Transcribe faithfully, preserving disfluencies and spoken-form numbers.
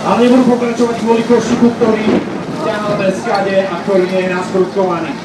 Ale nebudú pokračovať kvôli košíku, ktorý ťahal bez skade a ktorý nie je naskrutkovaný.